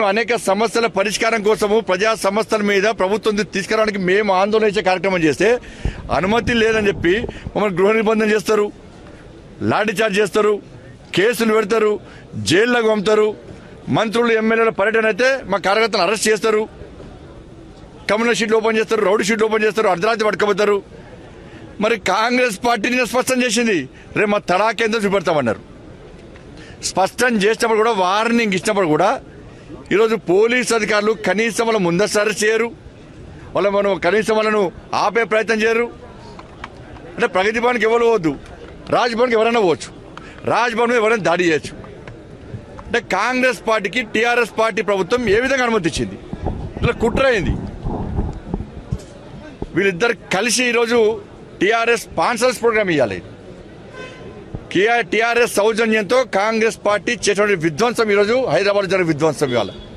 అనేక సమస్యల పరిష్కారం కోసము ప్రజా సమస్యల మీద ప్రభుత్వం తీసుకురావడానికి మేము ఆందోళన చేసే కార్యక్రమం చేస్తే అనుమతి లేదని చెప్పి మమ్మల్ని గృహ నిర్బంధం చేస్తారు, లాఠీ చార్జ్ చేస్తారు, కేసులు పెడతారు, జైల్లోకి పంపుతారు. మంత్రులు ఎమ్మెల్యేల పర్యటన అయితే మా కార్యకర్తలు అరెస్ట్ చేస్తారు, కమ్యూనల్ షీట్లు ఓపెన్ చేస్తారు, రౌడీ షీట్లు ఓపెన్ చేస్తారు, అర్ధరాత్రి పట్టుకుపోతారు. మరి కాంగ్రెస్ పార్టీని స్పష్టం చేసింది, రేపు మా తడాకేందో చూపెడతామన్నారు. స్పష్టం చేసినప్పుడు కూడా, వార్నింగ్ ఇచ్చినప్పుడు కూడా ఈరోజు పోలీస్ అధికారులు కనీసం వాళ్ళ ముందస్తు అరెస్ట్ చేయరు, మనం కనీసం వాళ్ళను ఆపే ప్రయత్నం చేయరు. అంటే ప్రగతి భవన్కి ఎవరు పోవద్దు, రాజ్భవన్కి ఎవరైనా పోవచ్చు, రాజ్భవన్ ఎవరైనా దాడి చేయొచ్చు. అంటే కాంగ్రెస్ పార్టీకి టీఆర్ఎస్ పార్టీ ప్రభుత్వం ఏ విధంగా అనుమతి ఇచ్చింది? ఇట్లా కుట్ర అయింది. వీళ్ళిద్దరు కలిసి ఈరోజు టీఆర్ఎస్ స్పాన్సర్స్ ప్రోగ్రామ్ ఇవ్వాలి. టీఆర్ఎస్ సౌజన్యంతో కాంగ్రెస్ పార్టీ చేసినటువంటి విధ్వంసం ఈరోజు హైదరాబాద్ జరిగే విధ్వంసం ఇవ్వాలి.